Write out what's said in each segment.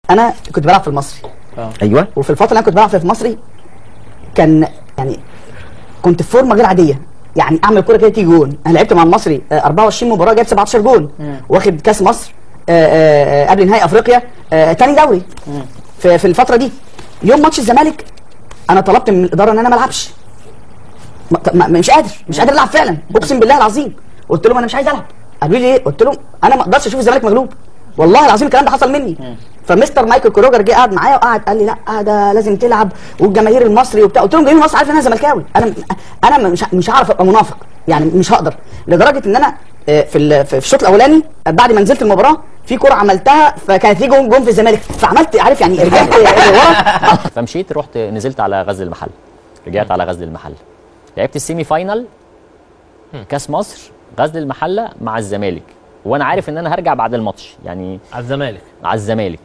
انا كنت بلعب في المصري. ايوه. وفي الفتره اللي انا كنت بلعب فيها في المصري كان يعني كنت في فورمه غير عاديه، يعني اعمل كوره كده تيجي جون. انا لعبت مع المصري 24 مباراه جايب 17 جون، واخد كاس مصر قبل نهائي افريقيا تاني دوري في الفتره دي. يوم ماتش الزمالك انا طلبت من الاداره ان انا ما العبش، مش قادر العب فعلا، اقسم بالله العظيم. قلت لهم انا مش عايز العب. قالوا لي ليه؟ قلت لهم انا ما اقدرش اشوف الزمالك مغلوب، والله العظيم الكلام ده حصل مني. فمستر مايكل كروجر جه قعد معايا وقعد قال لي لا ده لازم تلعب والجماهير المصري وبتاع. قلت لهم جماهير مصر عارف ان انا زملكاوي، انا مش هعرف ابقى منافق، يعني مش هقدر. لدرجه ان انا في الشوط الاولاني بعد ما نزلت المباراه في كوره عملتها فكانت في جون في الزمالك، فعملت عارف يعني رجعت ورا. فمشيت رحت نزلت على غزل المحل، رجعت على غزل المحل، لعبت السيمي فاينال كاس مصر غزل المحله مع الزمالك، وانا عارف ان انا هرجع بعد الماتش يعني على الزمالك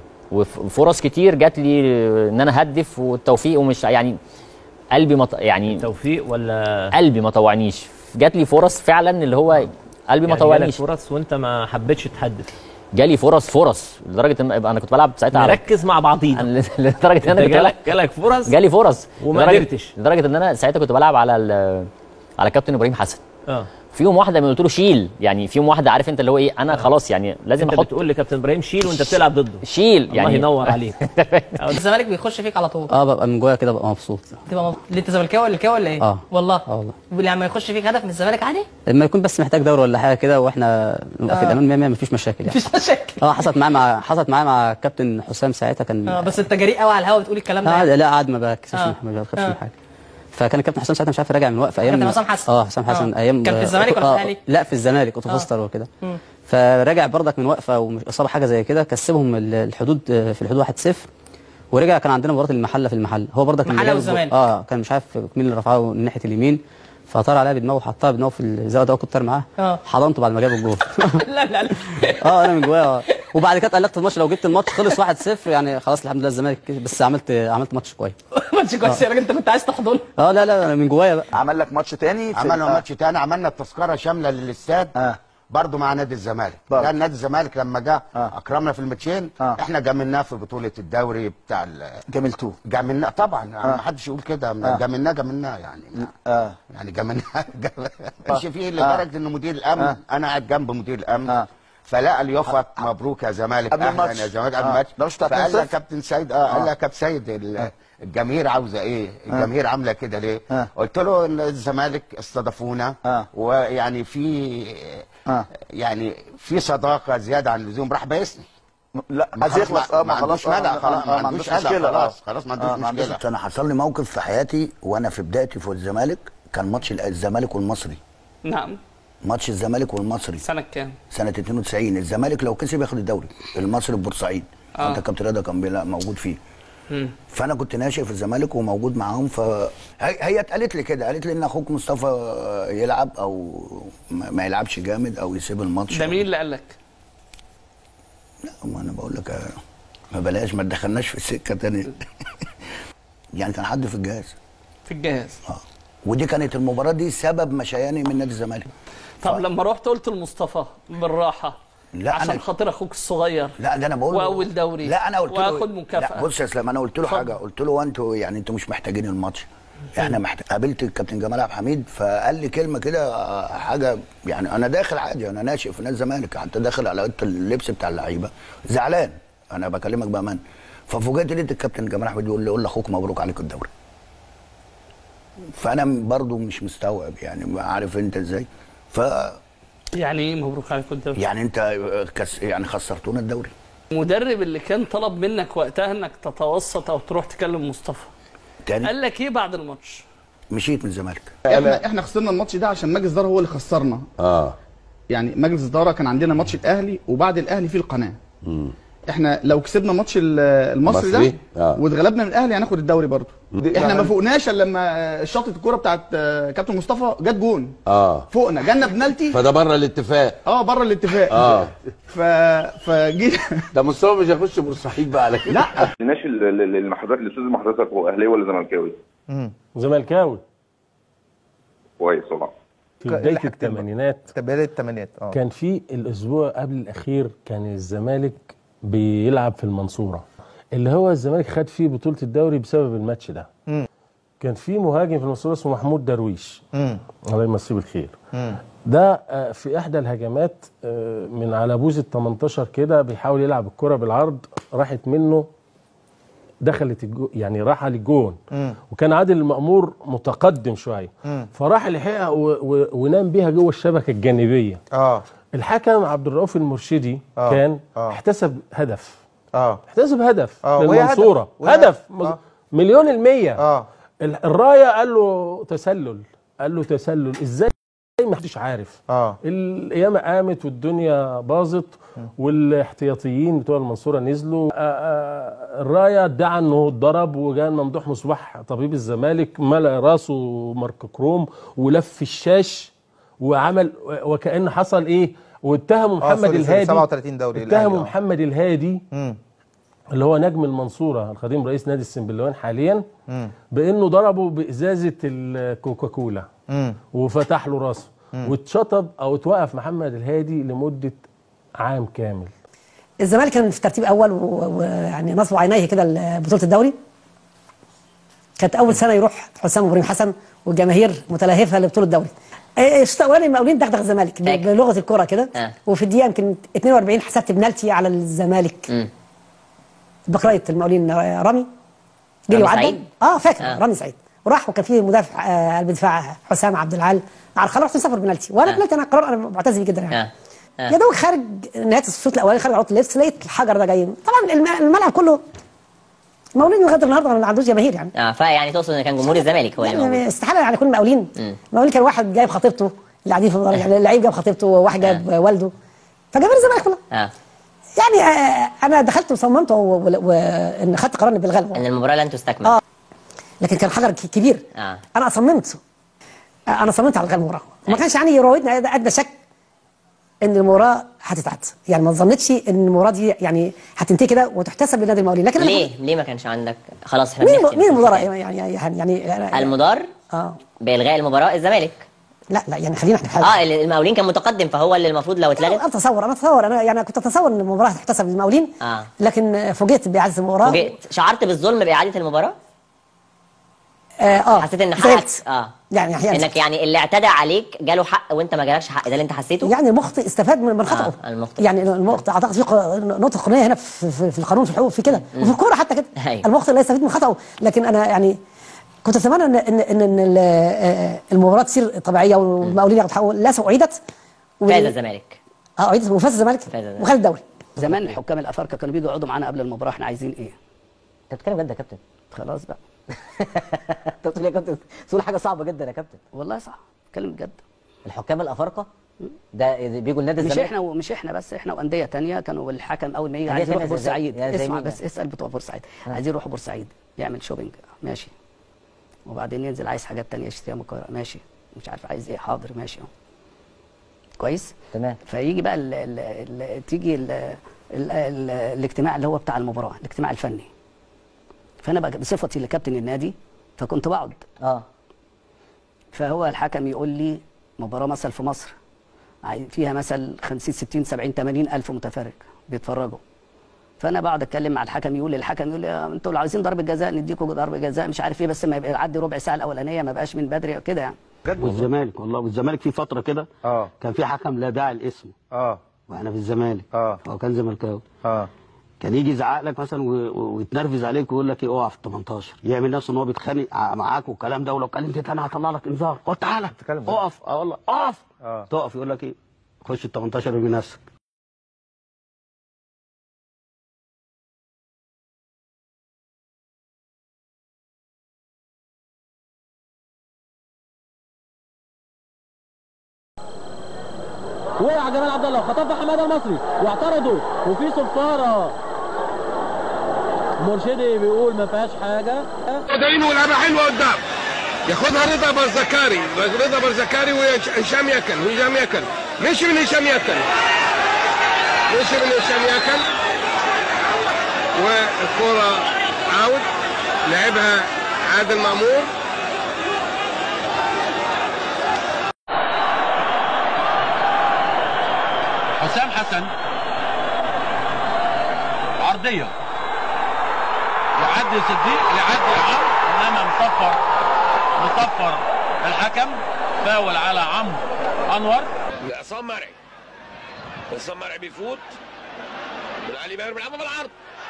وفرص كتير جات لي ان انا هدف والتوفيق ومش يعني قلبي يعني توفيق ولا قلبي ما طوعنيش. جات لي فرص فعلا اللي هو قلبي ما طوعنيش. جالك فرص وانت ما حبيتش تحدث؟ جالي فرص لدرجه ان انا كنت بلعب ساعتها نركز مع بعضينا لدرجه ان انا جالك فرص جالي فرص وما قدرتش، لدرجه ان انا ساعتها كنت بلعب على كابتن ابراهيم حسن. في يوم واحده قلت له شيل، يعني في يوم واحده عارف انت اللي هو ايه، انا خلاص يعني لازم انت تقول لكابتن ابراهيم شيل وانت بتلعب ضده، شيل يعني الله ينور عليك. الزمالك بيخش فيك على طول؟ ببقى من جوايا كده ببقى مبسوط. ليه انت زملكاوي ولا ايه؟ والله والله لما يخش فيك هدف من الزمالك عادي؟ لما يكون بس محتاج دوري ولا حاجه كده واحنا نبقى في الامان 100 مفيش مشاكل يعني. مفيش مشاكل. حصلت معايا مع كابتن حسام ساعتها كان. بس انت جريء قوي على الهوا بتقول الكلام ده. لا قاعد ما بكسبش ما بخافش من حاجه. فكان الكابتن حسام ساعتها مش عارف راجع من وقفه ايام كابتن حسام حسن. حسام حسن ايام كان في الزمالك ولا في الاهلي؟ لا في الزمالك اوتوفوستر وكده. فراجع برضك من وقفه ومش اصابه حاجه زي كده، كسبهم الحدود في الحدود 1-0 ورجع. كان عندنا مباراه المحله في المحل، هو برضك المحله والزمالك كان مش عارف مين اللي رفعه من ناحيه اليمين، فطار عليها بدماغه وحطها بدماغه في الزاويه ده، كنت طار معاه حضنته بعد ما جاب الجول. لا انا من جوايا وبعد كده قلقت الماتش، لو جبت الماتش خلص 1-0 يعني خلاص الحمد لله الزمالك بس عملت ماتش كويس. ماتش كويس يا راجل، انت كنت عايز تحضن. لا انا من جوايا بقى. عمل لك ماتش تاني؟ عملنا ماتش تاني، عملنا التذكره شامله للاستاد برضه مع نادي الزمالك. كان نادي الزمالك لما جه اكرمنا في الماتشين، احنا جاملناه في بطوله الدوري بتاع جاملتوه؟ جاملناه طبعا، ما حدش يقول كده. جاملناه يعني يعني جاملناه كانش فيه لدرجه ان مدير الامن، انا قاعد جنب مدير الامن فلقى اليافط مبروك يا زمالك اهلا يا زمالك قبل الماتش. فقال لي كابتن سيد قال لي يا كابتن سيد الجماهير عاوزه ايه؟ الجماهير عامله كده ليه؟ قلت له ان الزمالك استضافونا ويعني في يعني في صداقه زياده عن اللزوم. راح بايسني. لا عايز يخلص ما عندوش مانع، خلاص ما عندوش مشكله، خلاص ما عندوش مشكله. انا حصل لي موقف في حياتي وانا في بدايتي في الزمالك، كان ماتش الزمالك والمصري. نعم. ماتش الزمالك والمصري سنه كام؟ سنه 92. الزمالك لو كسب ياخد الدوري، المصري ببورسعيد. انت كابتن رضا كان موجود فيه. فانا كنت ناشئ في الزمالك وموجود معاهم، فهي اتقالت لي كده، قالت لي ان اخوك مصطفى يلعب او ما يلعبش جامد او يسيب الماتش. ده مين اللي قال لك؟ لا ما انا بقول لك ما بلاش، ما تدخلناش في السكه تاني. يعني كان حد في الجهاز ودي كانت المباراه دي سبب مشياني من نادي الزمالك. طب لما رحت قلت لمصطفى بالراحه لا عشان خاطر اخوك الصغير، لا ده انا بقول له واول دوري، لا انا قلت له واخد مكافاه. لا بص يا اسلام، انا قلت له حاجه، قلت له انتوا يعني انتوا مش محتاجين الماتش، احنا قابلت الكابتن جمال عبد الحميد فقال لي كلمه كده حاجه، يعني انا داخل عادي، انا ناشئ في نادي الزمالك، حتى داخل على اللبس بتاع اللعيبه زعلان، انا بكلمك بامان. ففوجئت لقيت الكابتن جمال عبد الحميد بيقول لي قول لاخوك مبروك عليك الدوري. فانا برضو مش مستوعب، يعني عارف انت ازاي. يعني ايه مبروك عليك الدوري؟ يعني انت يعني خسرتونا الدوري. المدرب اللي كان طلب منك وقتها انك تتوسط او تروح تكلم مصطفى تاني قال لك ايه بعد الماتش؟ مشيت من الزمالك. احنا خسرنا الماتش ده عشان مجلس الاداره هو اللي خسرنا. يعني مجلس الاداره كان عندنا ماتش الاهلي وبعد الاهلي في القناه. احنا لو كسبنا ماتش المصري ده واتغلبنا من الاهلي هناخد الدوري برضه. احنا ما فوقناش الا لما شاطت الكوره بتاعت كابتن مصطفى جت جون. فوقنا جالنا بنالتي، فده بره الاتفاق. بره الاتفاق. فجينا ده مصطفى مش هيخش بورسعيد بقى على كده. لا ماشي. الاستاذ حضرتك هو اهلاوي ولا زملكاوي؟ زملكاوي. كويس والله. في بدايه الثمانينات بدايه الثمانينات كان في الاسبوع قبل الاخير كان الزمالك بيلعب في المنصوره اللي هو الزمالك خد فيه بطوله الدوري بسبب الماتش ده. كان في مهاجم في المنصوره اسمه محمود درويش، الله يمسيه بالخير. ده في احدى الهجمات من على بوز ال 18 كده بيحاول يلعب الكره بالعرض، راحت منه دخلت يعني راح للجون، وكان عادل المأمور متقدم شويه، فراح لحقها ونام بيها جوه الشبكه الجانبيه. الحكم عبد الرؤوف المرشدي كان احتسب هدف، احتسب هدف للمنصوره، هدف مليون المية. الرايه قال له تسلل، قال له تسلل ازاي؟ ما حدش عارف. القيامه قامت والدنيا باظت والاحتياطيين بتوع المنصوره نزلوا. الرايه ادعى انه اتضرب، وجاء ممدوح مصباح طبيب الزمالك ملأ راسه مارك كروم ولف الشاش وعمل وكأن حصل ايه، واتهموا محمد الهادي 37 دوري، اتهموا محمد الهادي اللي هو نجم المنصوره القديم رئيس نادي السنبلاوين حاليا بانه ضربه بازازه الكوكاكولا وفتح له راسه، واتشطب او اتوقف محمد الهادي لمده عام كامل. الزمالك كان في ترتيب اول ويعني نصب عينيه كده بطوله الدوري. كانت اول سنه يروح حسام ابراهيم حسن والجماهير متلهفه لبطوله الدوري. الشوط الاولاني المقاولين دغدغ الزمالك بلغه الكره كده، وفي الدقيقه يمكن 42 حسبت بنالتي على الزمالك. بقرايه المقاولين رامي جري وعدى، فاكر رامي سعيد، وراح وكان في مدافع قلب دفاع حسام عبد العال، خلاص رحت مسافر بنالتي، وانا بنالتي انا قرار انا معتز بيه جدا يعني. يا دوب خارج نهايه الشوط الاولاني، خارج على اللبس لقيت الحجر ده جاي. طبعا الملعب كله المقاولين لغايه النهارده ما عندوش جماهير يعني. فيعني تقصد ان كان جمهور الزمالك هو يعني استحاله يعني يكون المقاولين. المقاولين كان واحد جايب خطيبته اللي قاعدين في يعني اللعيب جاب خطيبته، وواحد جايب والده، فجماهير الزمالك كلها. يعني انا دخلت وصممت وان خدت قرار بالغلبه ان المباراه لن تستكمل. لكن كان حجر كبير. انا صممت على الغاء المباراه، وما كانش يعني يراودنا ادنى شك ان المباراه هتتعاد، يعني ما ظنيتش ان المباراه دي يعني هتنتهي كده وتحتسب لنادي المقاولين. لكن ليه ما كانش عندك خلاص احنا مين المدار يعني المدار بالغاء المباراه الزمالك؟ لا يعني خلينا احنا المقاولين كان متقدم، فهو اللي المفروض لو اتلغت. انا اتصور انا يعني كنت اتصور ان المباراه هتحتسب للمقاولين، لكن فوجئت باعاده المباراه. شعرت بالظلم باعاده المباراه؟ حسيت ان حقك يعني احيانا انك يعني اللي اعتدى عليك جاله حق وانت ما جالكش حق، ده اللي انت حسيته؟ يعني المخطئ استفاد من خطأه. يعني المخطئ اعتقد في نقطه قانونيه هنا في القانون، في الحقوق، في كده، وفي الكوره حتى كده. المخطئ لا يستفيد من خطأه. لكن انا يعني كنت اتمنى ان المباراه تصير طبيعيه والمقاولين ياخدوا حقهم. للاسف اعيدت فاز الزمالك. اعيدت وفاز الزمالك وخد الدوري. زمان الحكام الافارقه كانوا بيجوا يقعدوا معانا قبل المباراه، احنا عايزين ايه؟ انت بتتكلم جد يا كابتن؟ خلاص بقى. انت بتقول يا كابتن تقول حاجه صعبه جدا يا كابتن. والله صح، بتكلم بجد. الحكام الافارقه ده بيجوا النادي الزمالك؟ مش احنا بس، احنا وانديه ثانيه كانوا الحكم اول ما يجي عايز يروح بورسعيد. اسمع بس، اسال بتوع بورسعيد عايزين يروحوا بورسعيد يعمل شوبينج، ماشي، وبعدين ينزل عايز حاجات ثانيه يشتريها من القاهره، ماشي، مش عارف عايز ايه، حاضر ماشي اهو كويس تمام. فيجي بقى تيجي الاجتماع اللي هو بتاع المباراه، الاجتماع الفني، فانا بقى بصفتي لكابتن النادي فكنت بقعد. فهو الحكم يقول لي مباراه مثلا في مصر فيها مثلا 50 60 70 80 الف متفرج بيتفرجوا، فانا بقعد اتكلم مع الحكم، يقول لي انتوا لو عايزين ضربه جزاء نديكم ضربه جزاء، مش عارف ايه، بس ما يعدي ربع ساعه الاولانيه، ما بقاش من بدري كده يعني. والزمالك والله، والزمالك في فتره كده كان في حكم لا داعي لاسمه واحنا في الزمالك، هو كان زملكاوي، كان يجي يزعق لك مثلا ويتنرفز عليك ويقول لك ايه، اقف في 18، يعمل نفسه ان هو بيتخانق معاك والكلام ده، ولو كلمت تاني هطلع لك انذار، قلت تعالى اقف، والله اقف، تقف يقول لك ايه، خش ال 18 ارمي نفسك. وقع جمال عبد الله وخطفها حماده المصري واعترضوا وفي صفاره، مرشدي بيقول ما فيهاش حاجه، وداينه ولعبه حلوه قدام، ياخدها رضا برزكاري، رضا برزكاري وهشام يكن، وهشام يكن مشي من هشام يكن، مشي من هشام يكن، والكره عاود لعبها عادل مأمور. حسام حسن عرضيه يعدي صديق يعدي عمرو، انما مصفر الحكم فاول على عمرو انور. عصام مرعي بيفوت من علي ماهر بيلعبها بالعرض،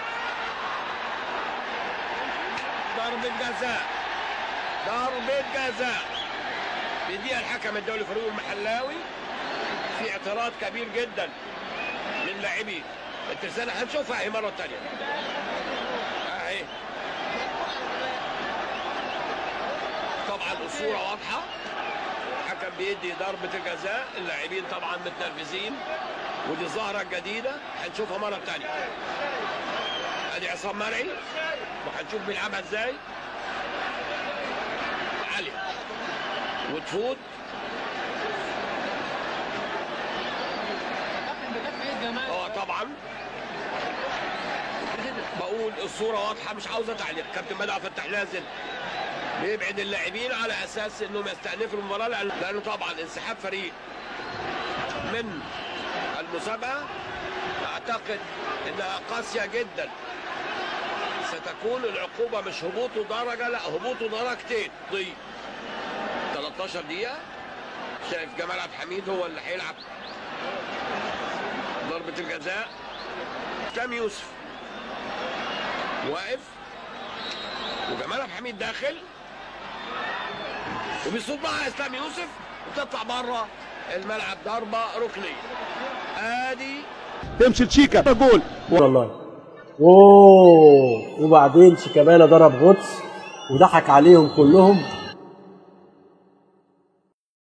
ضربة جزاء بيديها الحكم الدولي فاروق المحلاوي في اعتراض كبير جدا من لاعبي الترسانة. هنشوفها اهي مرة تانية اهي، طبعا الصورة واضحة، الحكم بيدي ضربة الجزاء، اللاعبين طبعا متنرفزين، ودي الظاهرة الجديدة هنشوفها مرة تانية. ادي عصام مرعي وهنشوف بيلعبها ازاي، عالية وتفوت طبعا بقول الصورة واضحة مش عاوزة تعليق. كابتن بدر فتح لازم بيبعد اللاعبين على اساس انهم يستأنفوا المباراة، لانه طبعا انسحاب فريق من المسابقة اعتقد انها قاسية جدا، ستكون العقوبة مش هبوط درجة، لا هبوط درجتين. 13 دقيقة، شايف جمال عبد الحميد هو اللي هيلعب ضربة الجزاء. اسلام يوسف واقف وجمال عبد الحميد داخل وبيصوب معها اسلام يوسف وتطلع بره الملعب ضربة ركنية. ادي تمشي تشيكا جول والله. اوه وبعدين شيكابالا ضرب غطس وضحك عليهم كلهم.